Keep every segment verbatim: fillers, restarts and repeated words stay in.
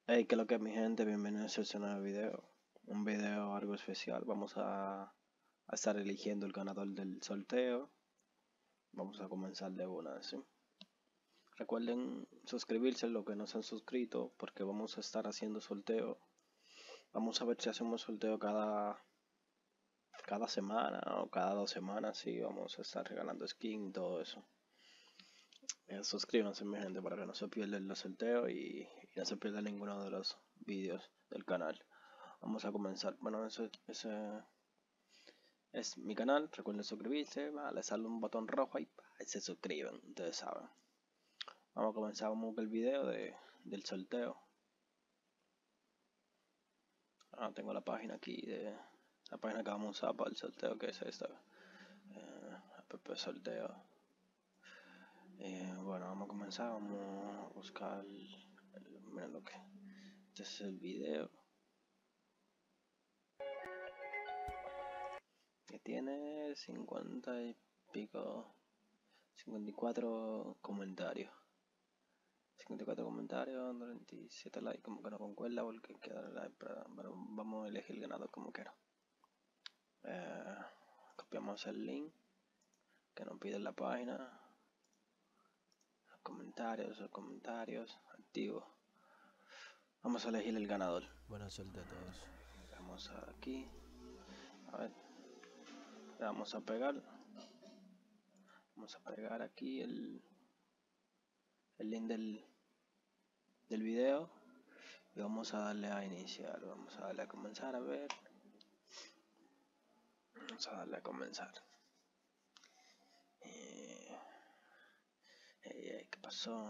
Hey, ¿qué es lo que es, mi gente? Bienvenidos a este nuevo video. Un video algo especial. Vamos a, a estar eligiendo el ganador del sorteo. Vamos a comenzar de una, ¿sí? Recuerden suscribirse los que no se han suscrito, porque vamos a estar haciendo sorteo. Vamos a ver si hacemos sorteo cada, cada semana o cada dos semanas. Sí, vamos a estar regalando skin y todo eso. Eh, suscríbanse, mi gente, para que no se pierdan los sorteos y, y no se pierdan ninguno de los vídeos del canal. Vamos a comenzar. Bueno, eso, ese es mi canal. Recuerden suscribirse. Va, le sale un botón rojo ahí, y se suscriben. Ustedes saben. Vamos a comenzar. Vamos a ver el video de, del sorteo. Ah, tengo la página aquí de la página que vamos a usar para el sorteo, que es esta. Eh, app sorteo. Eh, bueno, vamos a comenzar. Vamos a buscar. El, el, miren lo que. Este es el video. Que tiene cincuenta y pico, cincuenta y cuatro comentarios, cincuenta y cuatro comentarios, noventa y siete likes, como que no concuerda porque hay que darle like, pero, pero vamos a elegir el ganador como quiera. Eh, copiamos el link que nos pide la página, los comentarios, los comentarios activos. Vamos a elegir el ganador. Buena suerte a todos. Vamos aquí, a ver, le vamos a pegar. Vamos a pegar aquí el, el link del, del video y vamos a darle a iniciar. Vamos a darle a comenzar. A ver, vamos a darle a comenzar. Eh, eh, ¿Qué pasó?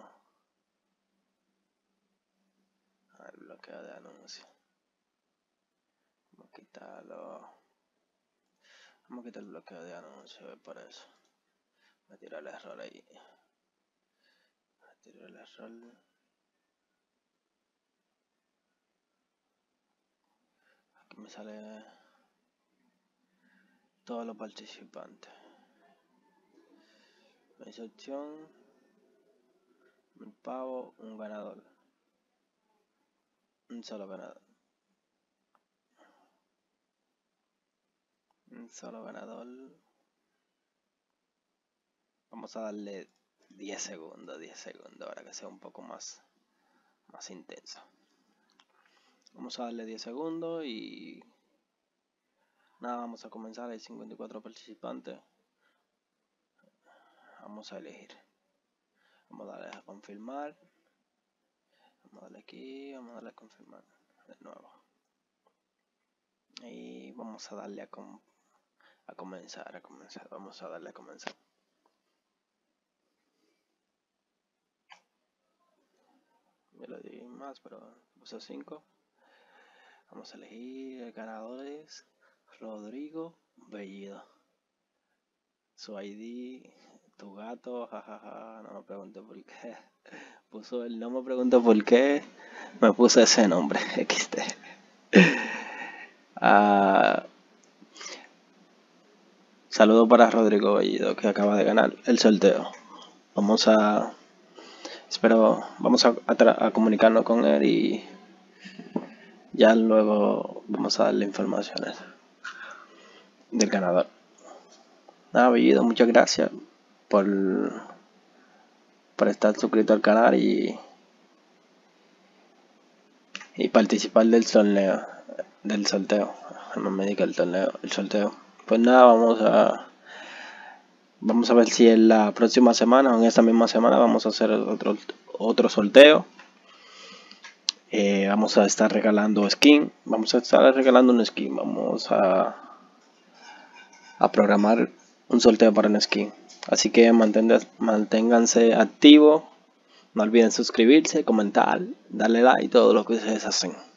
El bloqueo de anuncios. Vamos a quitarlo. Vamos a quitar el bloqueo de anuncios. Por eso me tiró el error ahí. Me tiró el error. Aquí me sale todos los participantes. Me dice opción, un pavo, un ganador. Un solo ganador. Un solo ganador. Vamos a darle diez segundos, diez segundos para que sea un poco más, más intenso. Vamos a darle diez segundos y nada, vamos a comenzar. Hay cincuenta y cuatro participantes. Vamos a elegir. Vamos a darle a confirmar. Vamos a darle aquí, vamos a darle a confirmar de nuevo. Y vamos a darle a, com a comenzar, a comenzar. Vamos a darle a comenzar. Yo le di más, pero puse cinco. Vamos a elegir. El ganador es Rodrigo Bellido. Su I D, tu gato, jajaja, no me pregunto por qué. Puso el, no me pregunto por qué me puse ese nombre, equis de. Uh, saludo para Rodrigo Bellido, que acaba de ganar el sorteo. Vamos a, espero, vamos a, a, a comunicarnos con él y ya luego vamos a darle informaciones del ganador. Nada, Bellido, muchas gracias por, por estar suscrito al canal y, y participar del torneo, del sorteo. No me diga el torneo, el sorteo. Pues nada, vamos a vamos a ver si en la próxima semana o en esta misma semana vamos a hacer otro otro sorteo. Eh, vamos a estar regalando skin, vamos a estar regalando un skin, vamos a a programar un sorteo para un skin. Así que manténganse activos, no olviden suscribirse, comentar, darle like y todo lo que ustedes hacen.